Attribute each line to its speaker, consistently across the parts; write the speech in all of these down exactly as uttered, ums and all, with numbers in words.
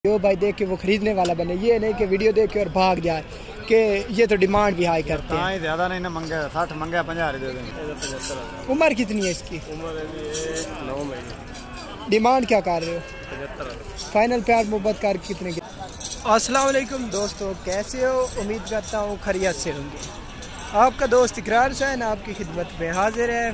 Speaker 1: जो भाई देख के वो खरीदने वाला बने, ये नहीं कि वीडियो देख के और भाग जाए कि ये तो डिमांड भी हाई करते हैं।
Speaker 2: ज़्यादा नहीं ना मंगे, साठ मंगे पचास दे देंगे।
Speaker 1: उम्र कितनी है इसकी?
Speaker 2: उम्र नौ महीने।
Speaker 1: डिमांड क्या कर रहे हो? फाइनल प्यार मोहब्बत कर कितने की? अस्सलाम वालेकुम दोस्तों, कैसे हो? उम्मीद करता हूँ खैरियत से होंगे। आपका दोस्त इकरार हुसैन आपकी खिदमत में हाजिर है।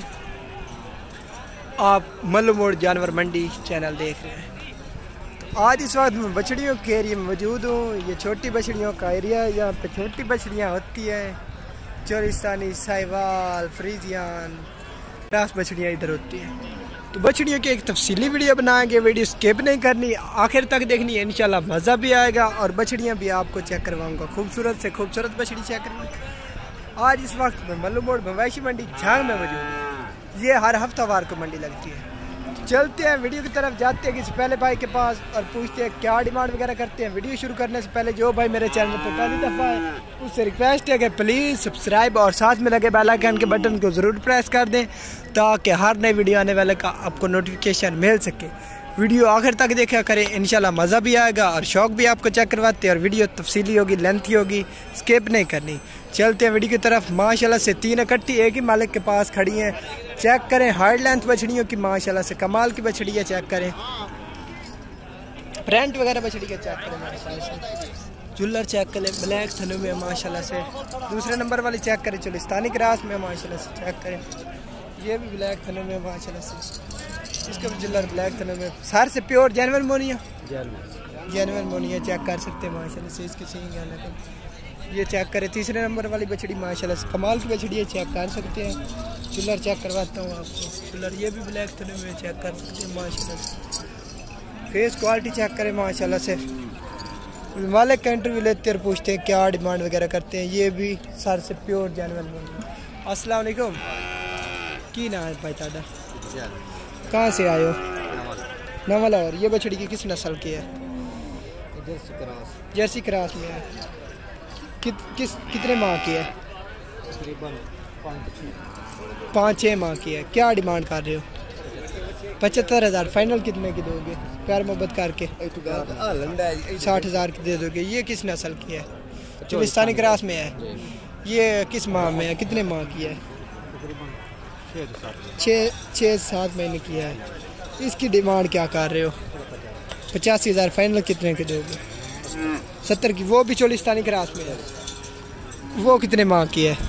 Speaker 1: आप मल्लू मोड़ जानवर मंडी चैनल देख रहे हैं। आज इस वक्त मैं बछड़ियों के एरिए में मौजूद हूँ। ये छोटी बछड़ियों का एरिया है, यहाँ पे छोटी बछड़ियाँ होती हैं। चोरिस्तानी, साहिवाल, फ्रीजियन, क्रास बछड़ियाँ इधर होती हैं। तो बछड़ियों की एक तफसीली वीडियो बनाएंगे, वीडियो स्किप नहीं करनी, आखिर तक देखनी है, इंशाल्लाह मज़ा भी आएगा और बछड़ियाँ भी आपको चेक करवाऊँगा। खूबसूरत से खूबसूरत बछड़ी चेक करवाऊँगा। आज इस वक्त मैं मल्लू मोड़ मवेशी मंडी झांग में मौजूद हूँ। ये हर हफ्तावार को मंडी लगती है। चलते हैं वीडियो की तरफ, जाते हैं किसी पहले भाई के पास और पूछते हैं क्या डिमांड वगैरह करते हैं। वीडियो शुरू करने से पहले जो भाई मेरे चैनल पर पहली दफ़ा है उससे रिक्वेस्ट है कि प्लीज़ सब्सक्राइब और साथ में लगे बेल आइकन के बटन को ज़रूर प्रेस कर दें ताकि हर नई वीडियो आने वाले का आपको नोटिफिकेशन मिल सके। वीडियो आखिर तक देखा करें, इंशाल्लाह मज़ा भी आएगा और शौक भी आपको चेक करवाते हैं। और वीडियो तफसीली होगी, लेंथी होगी, स्किप नहीं करनी। चलते हैं वीडियो की तरफ। माशाल्लाह से तीन इकट्ठी एक ही मालिक के पास खड़ी हैं। चेक करें हाई लेंथ बछड़ियों की, माशाल्लाह से कमाल की बछड़ी है। चेक करें प्रिंट वगैरह बछड़ी का, चेक करें माशाल्लाह से। जुल्लर चेक करें, ब्लैक थनों में माशाल्लाह से। दूसरे नंबर वाली चेक करें चोलिस्तानी क्रास में, माशाल्लाह से। चेक करें ये भी ब्लैक थनों में माशाल्लाह से। इसका भी जुल्लर ब्लैक थनों में, सार से प्योर जेनवन मोनिया जेनवन मोनिया चेक कर सकते हैं माशाल्लाह से। इसकी सींग है, ये चेक करें। तीसरे नंबर वाली बछड़ी माशाल्लाह से कमाल की बछड़ी है, चेक कर सकते हैं। जुल्लर चेक करवाता हूँ आपको। जुल्लर ये भी ब्लैक थनों में चेक कर सकते हैं माशाल्लाह से। फेस क्वालिटी चेक करें माशाल्लाह से। मालिक का इंटरव्यू लेते और पूछते हैं क्या डिमांड वगैरह करते हैं। ये भी सर से प्योर जेनवन मोनिया। अस्सलाम वालेकुम, की नाम है भाई ताड़ा? कहाँ से आए हो? नवा लाहौर। ये बछड़ी की किस नस्ल की है? जर्सी क्रास में है। कित किस कितने माह की है? पाँच छः माह की है। क्या डिमांड कर रहे हो? पचहत्तर हज़ार। फाइनल कितने की दोगे प्यार मोहब्बत करके? साठ हज़ार की दे दोगे। ये किस नस्ल की है? चोलिस्तानी क्रास में है। ये किस माह में है? कितने माह की है? छः छः सात महीने की है। इसकी डिमांड क्या कर रहे हो? पचासी हज़ार। फाइनल कितने के दोगे? सत्तर की। वो भी चोलिस्तानी क्रास में है। वो कितने माह की है?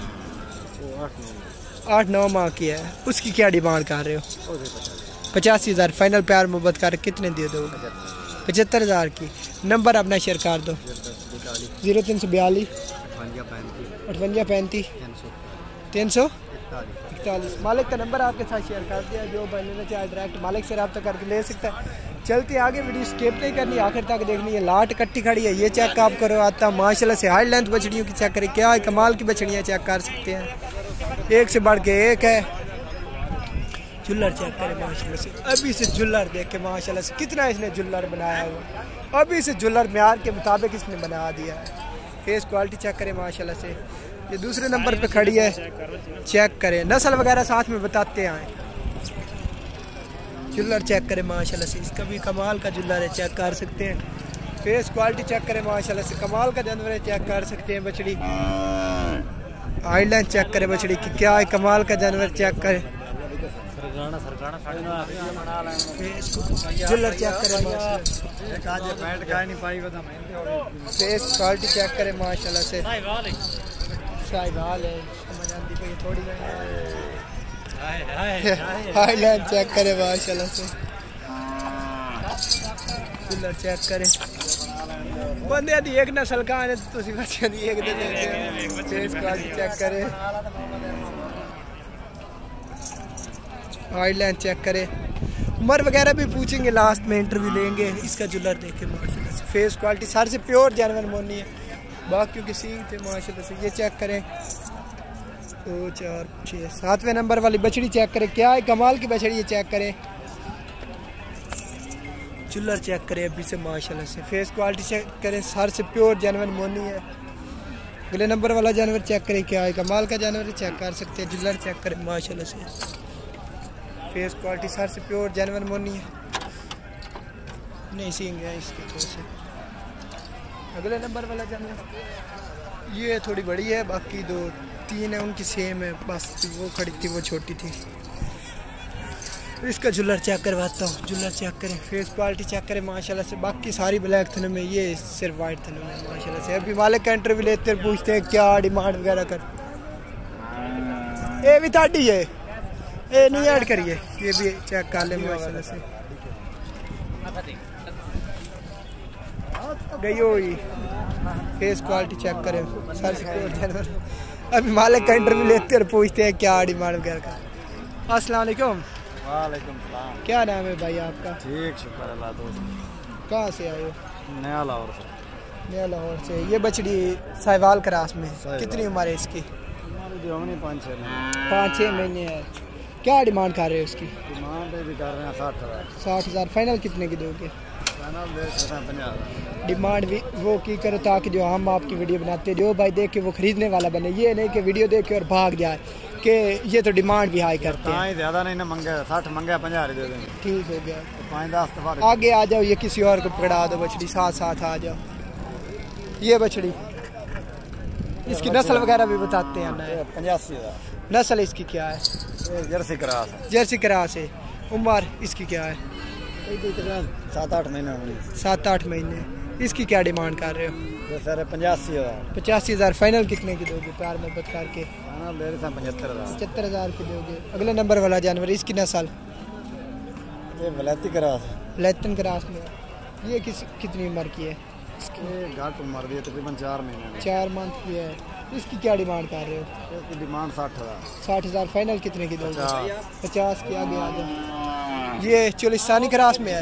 Speaker 1: आठ नौ माह की है। उसकी क्या डिमांड कर रहे हो? पचासी हज़ार। फाइनल प्यार मोहब्बत कर कितने दे दोगे? पचहत्तर हज़ार की। नंबर अपना शेयर कर दो। जीरो तीन सौ बयालीस अठवंजा पैंतीस तीन सौ इकतालीस। मालिक का नंबर आपके साथ शेयर कर दिया। जो भाई लेना चाहे डायरेक्ट मालिक से रब्ता करके ले सकता है। चलते आगे, वीडियो स्किप नहीं करनी, आखिर तक देखनी है। लाट कट्टी खड़ी है, ये चेक आप करो। आता माशाल्लाह से हाई लेंथ बछड़ियों की चेक करें, क्या है कमाल की बछड़ियाँ चेक कर सकते हैं। एक से बढ़ के एक है। जुल्लर चेक करें माशाल्लाह से। अभी से जुल्लर देख के माशाल्लाह से कितना इसने जुल्लर बनाया हुआ। अभी से जुल्लर म्यार के मुताबिक इसने बना दिया है। फेस क्वालिटी चेक करें माशाल्लाह से। ये दूसरे नंबर पे खड़ी है। चेक करें नस्ल वगैरह साथ में बताते हैं। जुल्लर चेक करें माशाल्लाह से। इसका भी कमाल का जुल्लर है, चेक कर सकते हैं। फेस क्वालिटी चेक करें माशाल्लाह से। कमाल का जानवर है, चेक कर सकते हैं। बछड़ी आईलाइन चेक करें बछड़ी की, क्या है कमाल का जानवर, चेक करें। जुल्लर चेक करें माशाल्लाह। फेस क्वालिटी चेक करें माशाल्लाह से। साहिवाल है, समझ आती है थोड़ी। हाईलाइन चेक करें माशाल्लाह से। जुल्लर चेक करें। बंदे आदि एक नस्ल का है तो बच्चे दी एक दे देते हैं। फेस क्वालिटी चेक करें। हाईलाइन चेक करें। उम्र वगैरह भी पूछेंगे, लास्ट में इंटरव्यू लेंगे। इसका जुल्लर देखें माशाल्लाह से। फेस क्वालिटी सारे से प्योर जानवर मोनी है। बाकियों की सींग थे माशाल्लाह से। ये चेक करें। दो चार छः सातवें नंबर वाली बछड़ी चेक करें, क्या है कमाल की बछड़ी है। चेक करें जुल्लर चेक करें अभी से माशाल्लाह से। फेस क्वालिटी चेक करें, सर से प्योर जानवर मोनी है। अगले नंबर वाला जानवर चेक करें, क्या है कमाल का जानवर है, चेक कर सकते हैं। जुल्लर चेक करें माशाल्लाह से। फेस क्वालिटी सर से प्योर जानवर मोनी है। नहीं सींग है इसके थोड़े से। अगले नंबर वाला जानवर ये थोड़ी बड़ी है, बाकी दो तीन है उनकी सेम है, बस वो खड़ी थी वो छोटी थी। इसका जुलर चेक करवाता हूँ, जुलर चेक करें, फेस क्वालिटी चेक करें माशाल्लाह से। बाकी सारी ब्लैक थनों में, ये सिर्फ वाइट थनों में माशाल्लाह से। अभी मालिक का इंटरव्यू लेते हैं, पूछते हैं क्या डिमांड वगैरह कर। ये भी ताटी है, ये नहीं ऐड करिए, ये भी चेक कर ले माशाल्लाह से। गई हुई फेस क्वालिटी चेक करें सर जानवर। अभी मालिक का इंटरव्यू लेते हैं और पूछते हैं क्या डिमांड वगैरह का। अस्सलाम वालेकुम।
Speaker 2: वालेकुम सलाम।
Speaker 1: क्या नाम है भाई आपका?
Speaker 2: ठीक, शुक्र अल्लाह दोस्त।
Speaker 1: कहाँ से आए हो?
Speaker 2: नया लाहौर से।
Speaker 1: नया लाहौर से। ये बछड़ी साहिवाल क्रास में, कितनी उम्र है इसकी?
Speaker 2: हमारी जो हमने पाँच छः महीने
Speaker 1: पाँच छः महीने है। क्या डिमांड कर रहे हो उसकी?
Speaker 2: डिमांड भी कर रहे हैं साठ हज़ार।
Speaker 1: साठ हज़ार फाइनल कितने की दोगे?
Speaker 2: फाइनल दे सकते हैं पचास।
Speaker 1: डिमांड भी वो की करो ताकि जो हम आपकी वीडियो बनाते जो भाई देख के वो खरीदने वाला बने, ये नहीं कि वीडियो देख के और भाग जाए कि ये तो डिमांड भी हाई करते हैं।
Speaker 2: ज़्यादा नहीं ना मंगे, साठ मंगे पचास दे देंगे।
Speaker 1: ठीक हो गया,
Speaker 2: तो पाँच दस तो
Speaker 1: आगे आ जाओ, ये किसी और को पकड़ा दो बछड़ी, साथ साथ आ जाओ। ये बछड़ी इसकी नस्ल वगैरह भी बताते हैं ना?
Speaker 2: पचासी हज़ार।
Speaker 1: नस्ल इसकी क्या है?
Speaker 2: जर्सी क्रास है।
Speaker 1: जर्सी क्रास है। उम्र इसकी क्या है?
Speaker 2: सात आठ महीने होंगे।
Speaker 1: सात आठ महीने। इसकी क्या डिमांड कर रहे हो?
Speaker 2: सर पचासी हज़ार।
Speaker 1: पचासी हज़ार फाइनल कितने की दोगे प्यार मोहब्बत करके?
Speaker 2: फाइनल दे रहे हैं पचहत्तर हज़ार।
Speaker 1: पचहत्तर हज़ार की दोगे। अगले नंबर वाला जानवर इसकी नस्ल?
Speaker 2: ये वलैती क्रास है।
Speaker 1: वलैतन क्रास में। ये किस कितनी उम्र की है?
Speaker 2: इसकी घाट उम्र दी है तकरीबन चार महीने।
Speaker 1: चार मंथ की है। इसकी क्या डिमांड कर रहे हो?
Speaker 2: इसकी डिमांड साठ हज़ार।
Speaker 1: साठ हज़ार फाइनल कितने की दोगे? पचास की। आगे आ जाओ। ये चोलिस्तानी क्रास में है।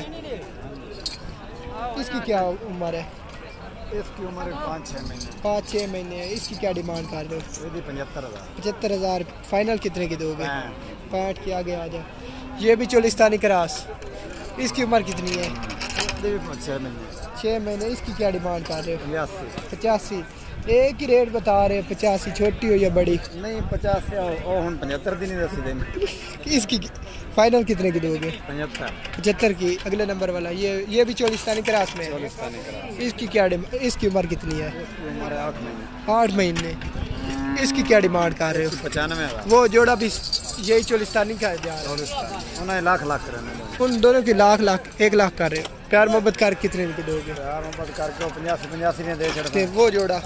Speaker 1: इसकी क्या उम्र है?
Speaker 2: इसकी उम्र पाँच छः महीने।
Speaker 1: पाँच छः महीने है। इसकी क्या डिमांड कर रहे हो?
Speaker 2: ये पचहत्तर हज़ार।
Speaker 1: पचहत्तर हज़ार फाइनल कितने की दोगे? पैंठ की। आगे आ जाओ। ये भी चोलिस्तानी क्रास, इसकी उम्र कितनी है?
Speaker 2: छः महीने।
Speaker 1: छः महीने। इसकी क्या डिमांड कर रहे हो?
Speaker 2: पचासी।
Speaker 1: पचासी। एक ही रेट बता रहे हैं, पचासी छोटी हो या बड़ी?
Speaker 2: नहीं पचास और पचहत्तर दिन ही दस दिन।
Speaker 1: इसकी फाइनल कितने की दोगे?
Speaker 2: पचहत्तर।
Speaker 1: पचहत्तर की। अगले नंबर वाला ये ये भी चोलिस्तानी क्रास में है।
Speaker 2: चोलिस्तानी क्रास।
Speaker 1: इसकी क्या डिमांड? इसकी उम्र कितनी है?
Speaker 2: इसकी उम्र है आठ महीने।
Speaker 1: आठ महीने। इसकी क्या डिमांड कर रहे हो?
Speaker 2: पचानवे हज़ार।
Speaker 1: वो जोड़ा भी यही चोलिस्तानी का है जा रहा
Speaker 2: है। उन्हें लाख लाख कर
Speaker 1: उन दोनों की लाख लाख एक लाख कर रहे हो। प्यार मोहब्बत कर कितने की दोगे?
Speaker 2: प्यार मोहब्बत करके पचासी पचासी ने दे छड़ते।
Speaker 1: वो जोड़ा,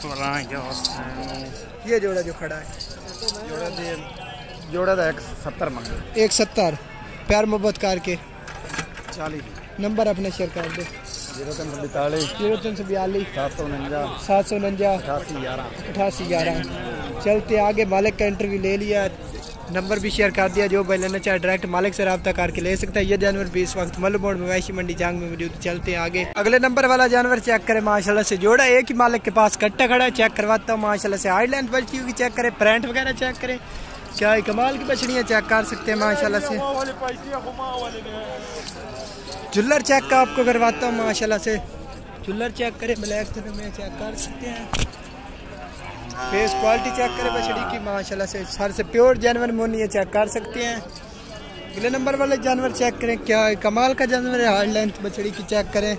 Speaker 1: ये जोड़ा जो खड़ा है,
Speaker 2: जोड़ा दे जोड़ा था एक सत्तर मंगे।
Speaker 1: एक सत्तर। प्यार मोहब्बत करके
Speaker 2: चालीस।
Speaker 1: नंबर अपना शेयर कर दो।
Speaker 2: जीरो तीन सौ बैतालीस।
Speaker 1: जीरो तीन सौ बयालीस।
Speaker 2: सात सौ उनंजा।
Speaker 1: सात सौ उनंजा।
Speaker 2: अठासी ग्यारह।
Speaker 1: अठासी ग्यारह। चलते आगे। मालिक का इंटरव्यू ले लिया, नंबर भी शेयर कर दिया। जो भाई लेना चाहे डायरेक्ट मालिक से रब्ता करके ले सकता है। ये जानवर भी इस वक्त मल्लू मोड़ मवेशी मंडी जांग में मौजूद। चलते हैं आगे। अगले नंबर वाला जानवर चेक करें माशाल्लाह से। जोड़ा एक ही मालिक के पास कट्टा खड़ा है, चेक करवाता हूँ माशाल्लाह से। हाई लेंथ बल्कि होगी, चेक करें। प्रिंट वगैरह चेक करें, क्या है कमाल की बछड़ियाँ चेक कर सकते हैं माशाल्लाह से। जुल्लर चेक का आपको करवाता हूँ माशाल्लाह से। जुल्लर चेक करें, ब्लैक तो में चेक कर सकते हैं। फेस क्वालिटी चेक करें बछड़ी की माशाल्लाह से। सर से प्योर जानवर मोनी है, चेक कर सकते हैं। अगले नंबर वाले जानवर चेक करें, क्या है कमाल का जानवर है। हार्ड लेंथ बछड़ी की चेक करें।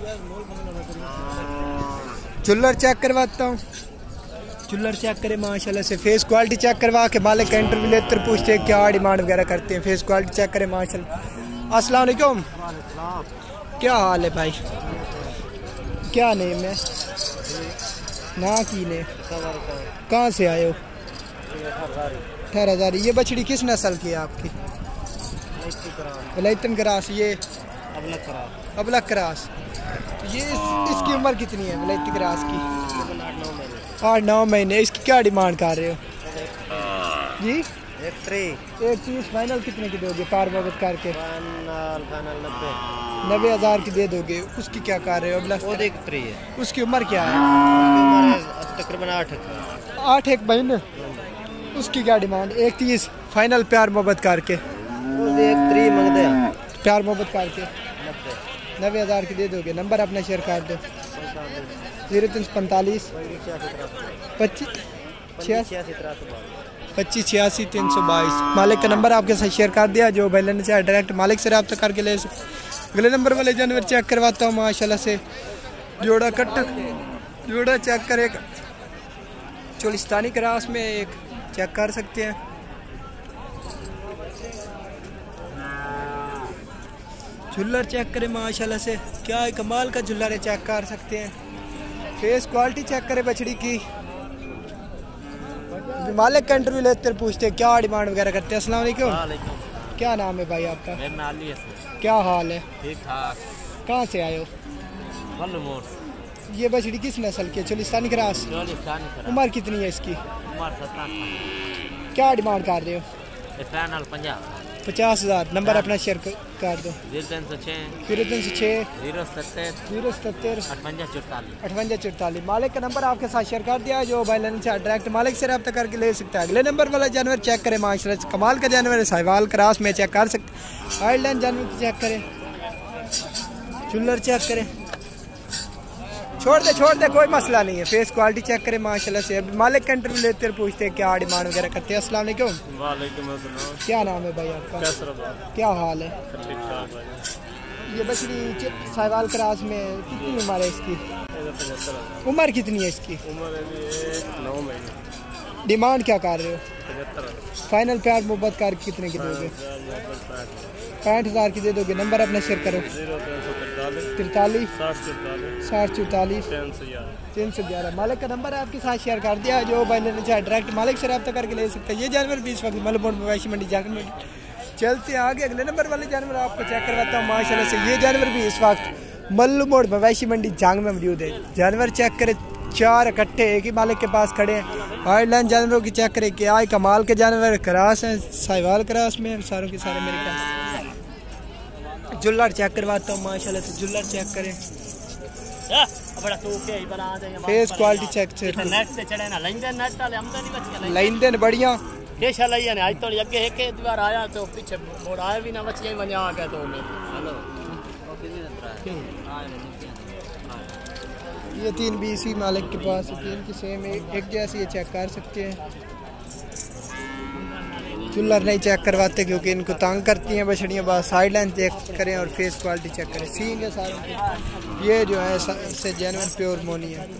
Speaker 1: जुल्लर चेक करवाता हूँ। जुल्लर चेक करें माशाल्लाह से। फेस क्वालिटी चेक करवा के मालिक का इंटरव्यू लेते पूछते हैं क्या डिमांड वगैरह करते हैं। फेस क्वालिटी चेक करें माशाल्लाह। अस्सलाम वालेकुम। क्या हाल है भाई? क्या नेम है? ना की ने? कहाँ से आए हो? अठारह हज़ार। ये बछड़ी किस नस्ल की है आपकी? वलैतन क्रास। ये अबलक क्रास। ये इस, इसकी उम्र कितनी है वलैती क्रास की? आठ नौ महीने। इसकी क्या डिमांड कर रहे हो जी?
Speaker 2: एक थ्री।
Speaker 1: एक तीस फाइनल कितने की दोगे कार मोहब्बत करके?
Speaker 2: फाइनल नब्बे।
Speaker 1: नब्बे हज़ार की दे दोगे। उसकी क्या कर रहे हो? अबलक
Speaker 2: वो एक थ्री है।
Speaker 1: उसकी उम्र क्या है?
Speaker 2: तकरीबन आठ
Speaker 1: आठ एक महीने। उसकी क्या डिमांड? एक तीस फाइनल प्यार मोहब्बत करके?
Speaker 2: एक थ्री मंग दे
Speaker 1: प्यार मोहब्बत करके नब्बे हज़ार की दे दोगे। नंबर अपना शेयर कर दो। जीरो तीन सौ पैंतालीस पच्चीस छियासी पच्चीस छियासी तीन सौ बाईस। मालिक का नंबर आपके साथ शेयर कर दिया। जो भाई लेना चाहे डायरेक्ट मालिक से रब्ता करके ले सकते। अगले नंबर वाले जानवर चेक करवाता हूँ माशाल्लाह से। जोड़ा कट जोड़ा चेक करेगा चोलिस्तानी क्रॉस में एक चेक कर सकते हैं। झुल्लर चेक करें माशाल्लाह से, क्या है कमाल का झुल्लर है, चेक कर सकते हैं। फेस क्वालिटी चेक करें बछड़ी की। मालिक का इंटरव्यू लेते पूछते हैं क्या डिमांड वगैरह करते हैं। अस्सलाम वालेकुम, क्या नाम है भाई आपका?
Speaker 2: मेरा नाम अली है।
Speaker 1: क्या हाल है?
Speaker 2: ठीक ठाक।
Speaker 1: कहाँ से आए हो? ये बछड़ी किस नस्ल की है? चोलिस्तानी क्रॉस। उम्र कितनी है इसकी?
Speaker 2: उम्र सत्तर।
Speaker 1: क्या डिमांड कर रहे हो?
Speaker 2: फाइनल पंजाब
Speaker 1: पचास हजार। नंबर अपना शेयर कर दो।
Speaker 2: जीरो तीन सौ छः
Speaker 1: जीरो तीन सौ छः
Speaker 2: जीरो सत्तर
Speaker 1: जीरो सत्तर
Speaker 2: अठवंजा चौतालीस
Speaker 1: अठवंजा चौतालीस। मालिक का नंबर आपके साथ शेयर कर दिया, जो मोबाइल लाइन से डायरेक्ट मालिक से रब्ता करके ले सकता है। अगले नंबर वाला जानवर चेक करें माशाल्लाह कमाल का जानवर है, साहिवाल क्रॉस में चेक कर सकते। आयरलैंड जानवर चेक करें, चुल्लर चेक करें, छोड़ दे छोड़ दे कोई मसला नहीं है। फेस क्वालिटी चेक करें माशाल्लाह से। अभी मालिक का इंटरव्यू लेते हैं पूछते हैं क्या डिमांड वगैरह करते हैं। अस्सलाम वालेकुम।
Speaker 2: वालेकुम अस्सलाम।
Speaker 1: क्या नाम है भाई आपका? क्या हाल है?
Speaker 2: ठीक ठाक भाई।
Speaker 1: ये बछड़ी साहिवाल क्रॉस में कितनी उम्र है इसकी? उम्र कितनी है इसकी?
Speaker 2: उम्र नौ महीने।
Speaker 1: डिमांड क्या कर रहे हो? फाइनल प्यार मोहब्बत कर कितने की दोगे? पैंठ हज़ार की दे दोगे। नंबर अपना शेयर करो। तिरतालीस साठ चौतालीस तीन सौ ग्यारह। मालिक का नंबर है आपके साथ शेयर कर दिया, जो भाई लेना चाहे डायरेक्ट मालिक से रब्ता करके ले सकते हैं। ये जानवर भी इस वक्त मलबोर्ड मवेशी मंडी जाकर में चलते हैं आगे। अगले नंबर वाले जानवर आपको चेक करवाता हूँ माशाल्लाह से। ये जानवर भी इस वक्त मल्लू मोड़ मवेशी मंडी जांग में मौजूद है। जानवर चेक करे, चार इकट्ठे एक ही मालिक के पास खड़े हैं। आयरलैंड जानवरों की चेक करें, क्या कमाल के जानवर क्रॉस हैं, साहिवाल क्रॉस में सारों के सारे मेरे पास। जुल्लर चेक करवाता हूँ माशाल्लाह से, जुल्लर चेक करें, फेस क्वालिटी चेक लाइन देन बढ़िया
Speaker 3: देश लई ने आज तो अगे एक एक बार आया तो पीछे मोड़ आया भी ना बचिया ही आ गया तो हेलो
Speaker 1: ये तीन भी इसी मालिक के पास है, तीन की सेम एक, एक जैसी ये चेक कर सकते हैं। चुल्लर नहीं चेक करवाते क्योंकि इनको तंग करती हैं बछड़ियाँ। बस साइड लाइन चेक करें और फेस क्वालिटी चेक करें। सींग है सारों की, ये जो है इससे जेन्युइन प्योर मोनी है।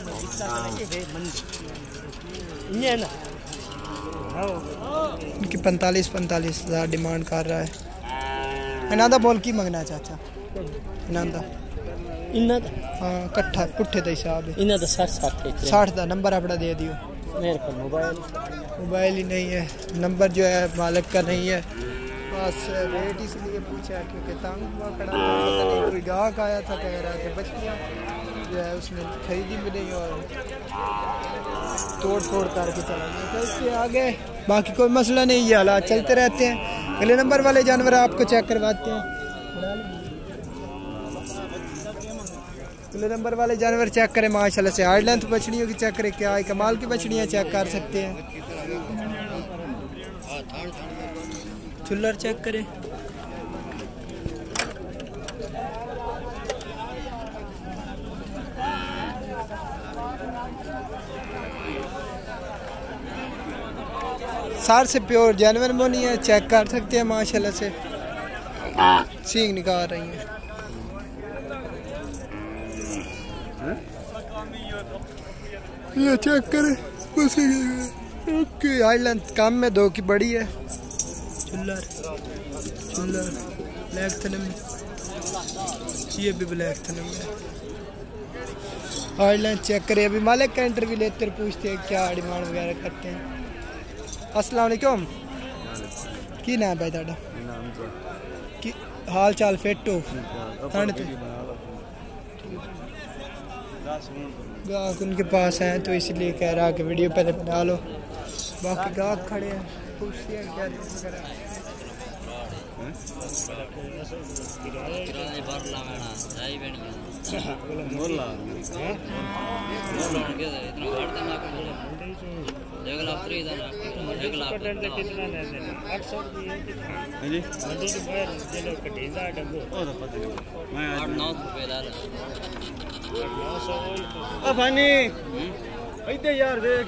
Speaker 1: इनकी पैंतालीस पैंतालीस हज़ार डिमांड कर रहा है। इनादा बोल की मंगना चाचा? इनादा
Speaker 3: इन्ना
Speaker 1: हाँ कट्ठा पुट्ठे का हिसाब है।
Speaker 3: इन्ना तो साठ साठ है।
Speaker 1: साठ का नंबर अपना दे दियो।
Speaker 3: मेरे को मोबाइल
Speaker 1: मोबाइल ही नहीं है, नंबर जो है मालिक का नहीं है। बस रेट इसलिए पूछा क्योंकि तंग हुआ खड़ा था, पता नहीं कोई गाहक आया था कह रहा था बछड़ियाँ जो है उसने खरीदी भी नहीं और तोड़ फोड़ करके चला गया। चलते आगे, बाकी कोई मसला नहीं, ये हालात चलते रहते हैं। अगले नंबर वाले जानवर आपको चेक करवाते हैं। अगले नंबर वाले जानवर चेक करें माशाल्लाह से। हार्ड लेंथ बछड़ियों की चेक करें, क्या है कमाल की बछड़ियाँ चेक कर सकते हैं। चुल्लर चेक करें, सार से प्योर जानवर मोनी है, चेक कर सकते हैं माशाल्लाह से। सींग निकाल रही है। ये चेक करें ओके। हाई लेंथ कम में दो की बड़ी है। चुल्लर चुल्लर ब्लैक थनम, ये भी ब्लैक थनम है। हाई लेंथ चेक करें। अभी मालिक का इंटरव्यू लेते पूछते हैं क्या डिमांड वगैरह करते हैं। अस्सलाम वालेकुम, की नाम है ताड़ा? की हाल चाल फिट हो? ठंड तो गाहक उनके पास हैं तो इसलिए कह रहा कि वीडियो पहले बना लो। बाकी गाहक खड़े हैं, पूछते हैं क्या
Speaker 2: फानी इतने यार देख